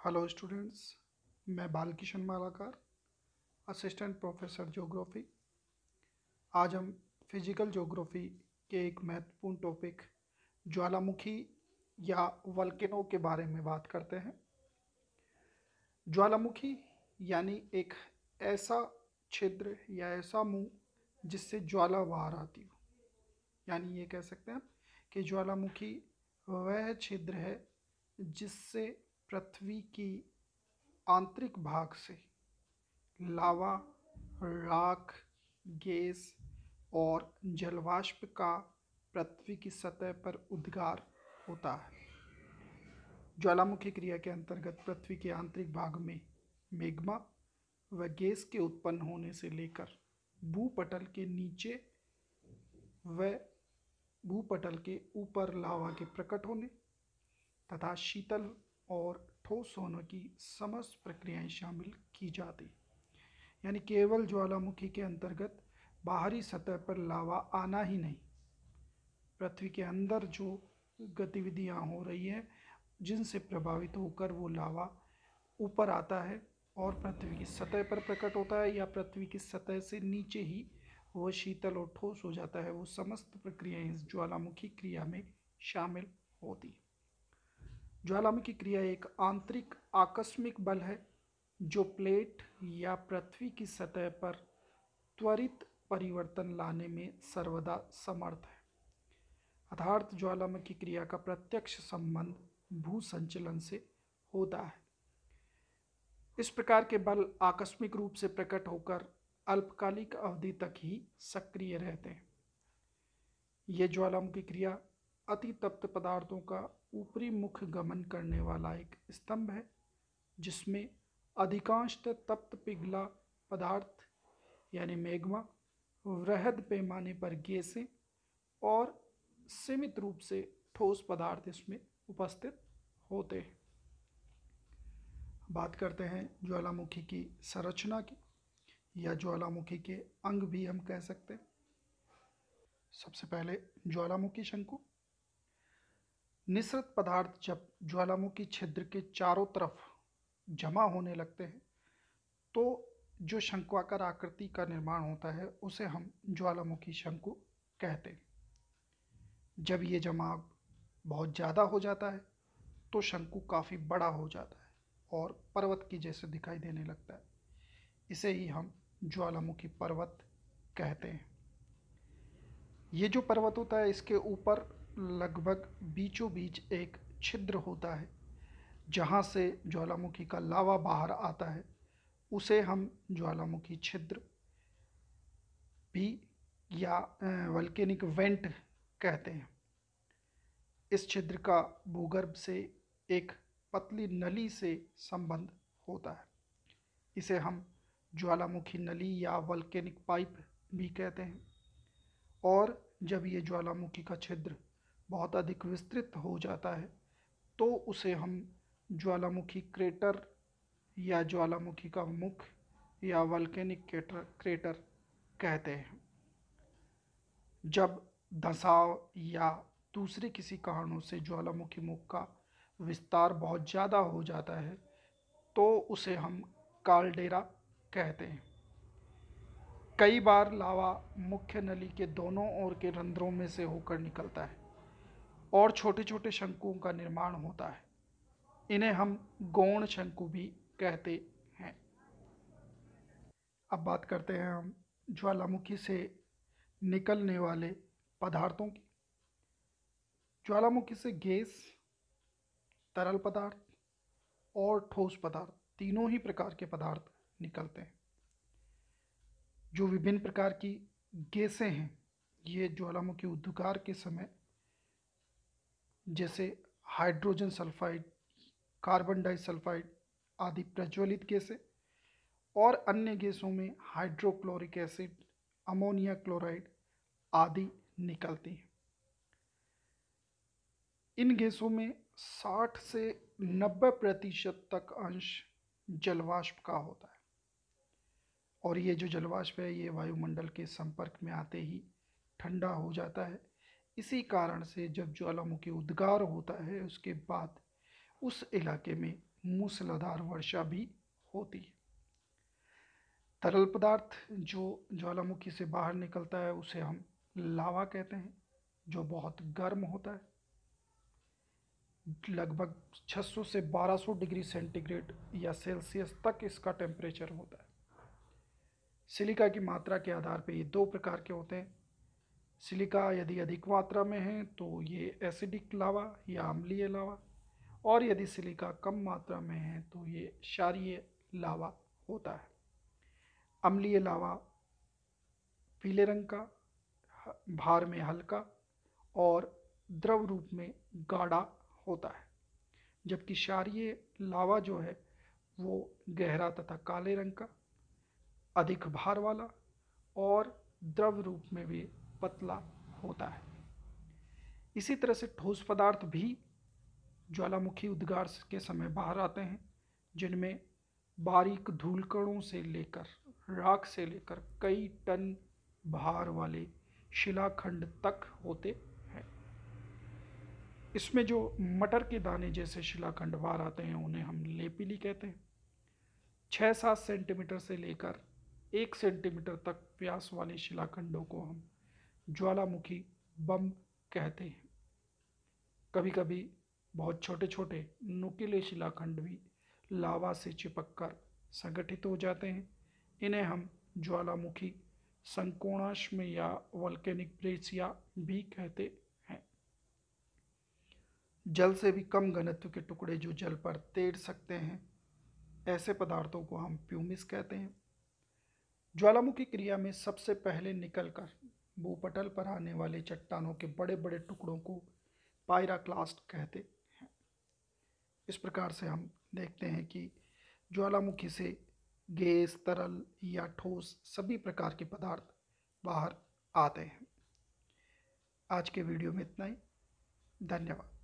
Hello students, मैं Balkishan Malakar, assistant professor geography. आज हम फिजिकल ज्योग्राफी के एक महत्वपूर्ण टॉपिक ज्वालामुखी या वल्केनो के बारे में बात करते हैं। ज्वालामुखी यानी एक ऐसा छिद्र या ऐसा मुंह जिससे ज्वाला बाहर आती हो। यानी ये कह सकते हैं कि ज्वालामुखी वह छिद्र है जिससे पृथ्वी की आंतरिक भाग से लावा, राख, गैस और जलवाष्प का पृथ्वी की सतह पर उद्गार होता है। ज्वालामुखी क्रिया के अंतर्गत पृथ्वी के आंतरिक भाग में मैग्मा व गैस के उत्पन्न होने से लेकर भूपटल के नीचे व भूपटल के ऊपर लावा के प्रकट होने तथा शीतल और ठोस होने की समस्त प्रक्रियाएं शामिल की जाती। यानी केवल ज्वालामुखी के अंतर्गत बाहरी सतह पर लावा आना ही नहीं, पृथ्वी के अंदर जो गतिविधियां हो रही हैं जिनसे प्रभावित होकर वो लावा ऊपर आता है और पृथ्वी की सतह पर प्रकट होता है या पृथ्वी की सतह से नीचे ही वो शीतल और ठोस हो जाता है, वो समस्त प्रक्रियाएं इस ज्वालामुखी क्रिया में शामिल होती। ज्वालामुखी क्रिया एक आंतरिक आकस्मिक बल है जो प्लेट या पृथ्वी की सतह पर त्वरित परिवर्तन लाने में सर्वदा समर्थ है। अर्थात ज्वालामुखी क्रिया का प्रत्यक्ष संबंध भू संचलन से होता है। इस प्रकार के बल आकस्मिक रूप से प्रकट होकर अल्पकालिक अवधि तक ही सक्रिय रहते हैं। यह ज्वालामुखी क्रिया अति तप्त पदार्थों का ऊपरी मुख गमन करने वाला एक स्तंभ है जिसमें अधिकांशतः तप्त पिघला पदार्थ यानी मैग्मा, वृहद पैमाने पर गैसें और सीमित रूप से ठोस पदार्थ इसमें उपस्थित होते हैं। बात करते हैं ज्वालामुखी की संरचना की, या ज्वालामुखी के अंग भी हम कह सकते हैं। सबसे पहले ज्वालामुखी शंकु। निःसृत पदार्थ जब ज्वालामुखी छिद्र के चारों तरफ जमा होने लगते हैं तो जो शंक्वाकार आकृति का निर्माण होता है उसे हम ज्वालामुखी शंकु कहते हैं। जब ये जमाव बहुत ज़्यादा हो जाता है तो शंकु काफ़ी बड़ा हो जाता है और पर्वत की जैसे दिखाई देने लगता है। इसे ही हम ज्वालामुखी पर्वत कहते हैं। ये जो पर्वत होता है इसके ऊपर लगभग बीचों बीच एक छिद्र होता है जहाँ से ज्वालामुखी का लावा बाहर आता है, उसे हम ज्वालामुखी छिद्र भी या वल्केनिक वेंट कहते हैं। इस छिद्र का भूगर्भ से एक पतली नली से संबंध होता है। इसे हम ज्वालामुखी नली या वल्केनिक पाइप भी कहते हैं। और जब ये ज्वालामुखी का छिद्र बहुत अधिक विस्तृत हो जाता है तो उसे हम ज्वालामुखी क्रेटर या ज्वालामुखी का मुख या वल्केनिक क्रेटर कहते हैं। जब धंसाव या दूसरे किसी कारणों से ज्वालामुखी मुख का विस्तार बहुत ज़्यादा हो जाता है तो उसे हम काल्डेरा कहते हैं। कई बार लावा मुख्य नली के दोनों ओर के रंध्रों में से होकर निकलता है और छोटे छोटे शंकुओं का निर्माण होता है। इन्हें हम गौण शंकु भी कहते हैं। अब बात करते हैं हम ज्वालामुखी से निकलने वाले पदार्थों की। ज्वालामुखी से गैस, तरल पदार्थ और ठोस पदार्थ तीनों ही प्रकार के पदार्थ निकलते हैं। जो विभिन्न प्रकार की गैसें हैं ये ज्वालामुखी उद्गार के समय जैसे हाइड्रोजन सल्फाइड, कार्बन डाइसल्फाइड आदि प्रज्वलित गैसें और अन्य गैसों में हाइड्रोक्लोरिक एसिड, अमोनिया क्लोराइड आदि निकलती हैं। इन गैसों में 60 से 90% तक अंश जलवाष्प का होता है और ये जो जलवाष्प है ये वायुमंडल के संपर्क में आते ही ठंडा हो जाता है। इसी कारण से जब ज्वालामुखी उद्गार होता है उसके बाद उस इलाके में मूसलाधार वर्षा भी होती है। तरल पदार्थ जो ज्वालामुखी से बाहर निकलता है उसे हम लावा कहते हैं, जो बहुत गर्म होता है। लगभग 600 से 1200 डिग्री सेंटीग्रेड या सेल्सियस तक इसका टेम्परेचर होता है। सिलिका की मात्रा के आधार पर ये दो प्रकार के होते हैं। सिलिका यदि अधिक मात्रा में है तो ये एसिडिक लावा या अम्लीय लावा, और यदि सिलिका कम मात्रा में है तो ये क्षारीय लावा होता है। अम्लीय लावा पीले रंग का, भार में हल्का और द्रव रूप में गाढ़ा होता है, जबकि क्षारीय लावा जो है वो गहरा तथा काले रंग का, अधिक भार वाला और द्रव रूप में भी पतला होता है। इसी तरह से ठोस पदार्थ भी ज्वालामुखी उद्गार के समय बाहर आते हैं, जिनमें बारीक धूलकणों से लेकर राख से लेकर कई टन भार वाले शिलाखंड तक होते हैं। इसमें जो मटर के दाने जैसे शिलाखंड बाहर आते हैं उन्हें हम लेपिली कहते हैं। 6-7 सेंटीमीटर से लेकर 1 सेंटीमीटर तक व्यास वाले शिलाखंडों को हम ज्वालामुखी बम कहते हैं। कभी कभी बहुत छोटे छोटे नुकीले शिलाखंड भी लावा से चिपककर संगठित हो जाते हैं। इन्हें हम ज्वालामुखी संकोणाश्म या वोल्केनिक ब्रेसिया भी कहते हैं। जल से भी कम घनत्व के टुकड़े जो जल पर तैर सकते हैं, ऐसे पदार्थों को हम प्यूमिस कहते हैं। ज्वालामुखी क्रिया में सबसे पहले निकलकर भूपटल पर आने वाले चट्टानों के बड़े बड़े टुकड़ों को पायराक्लास्ट कहते हैं। इस प्रकार से हम देखते हैं कि ज्वालामुखी से गैस, तरल या ठोस सभी प्रकार के पदार्थ बाहर आते हैं। आज के वीडियो में इतना ही। धन्यवाद।